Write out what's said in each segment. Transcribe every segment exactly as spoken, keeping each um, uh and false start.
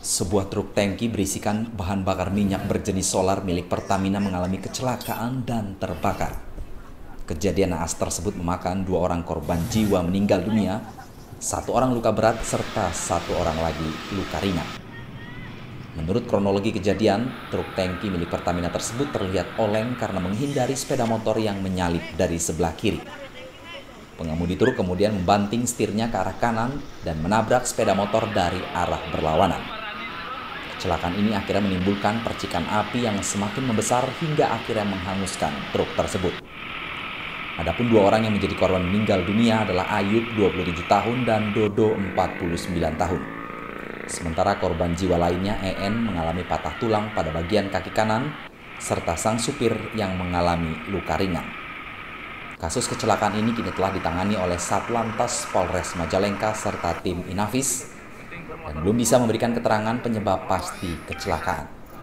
Sebuah truk tangki berisikan bahan bakar minyak berjenis solar milik Pertamina mengalami kecelakaan dan terbakar. Kejadian naas tersebut memakan dua orang korban jiwa meninggal dunia, satu orang luka berat, serta satu orang lagi luka ringan. Menurut kronologi kejadian, truk tangki milik Pertamina tersebut terlihat oleng karena menghindari sepeda motor yang menyalip dari sebelah kiri. Pengemudi truk kemudian membanting setirnya ke arah kanan dan menabrak sepeda motor dari arah berlawanan. Kecelakaan ini akhirnya menimbulkan percikan api yang semakin membesar hingga akhirnya menghanguskan truk tersebut. Adapun dua orang yang menjadi korban meninggal dunia adalah Ayub dua puluh tujuh tahun dan Dodo empat puluh sembilan tahun. Sementara korban jiwa lainnya E N mengalami patah tulang pada bagian kaki kanan serta sang supir yang mengalami luka ringan. Kasus kecelakaan ini kini telah ditangani oleh Satlantas Polres Majalengka serta tim Inafis dan belum bisa memberikan keterangan penyebab pasti kecelakaan.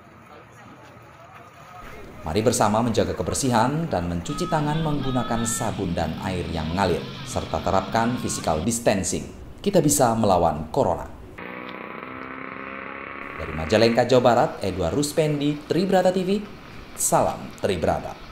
Mari bersama menjaga kebersihan dan mencuci tangan menggunakan sabun dan air yang mengalir, serta terapkan physical distancing. Kita bisa melawan corona. Dari Majalengka, Jawa Barat, Edward Ruspendi, Tribrata T V, salam Tribrata.